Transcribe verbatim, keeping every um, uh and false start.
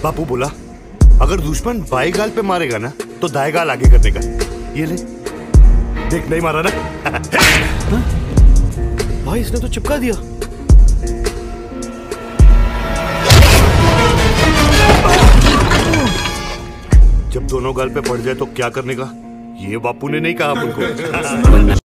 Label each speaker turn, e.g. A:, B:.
A: बापू बोला अगर दुश्मन बाई गाल पे मारेगा ना तो दाएं गाल आगे करने का। ये ले देख, नहीं मारा ना।
B: भाई इसने तो चिपका दिया।
A: जब दोनों गाल पे पड़ जाए तो क्या करने का, ये बापू ने नहीं कहा अपन को।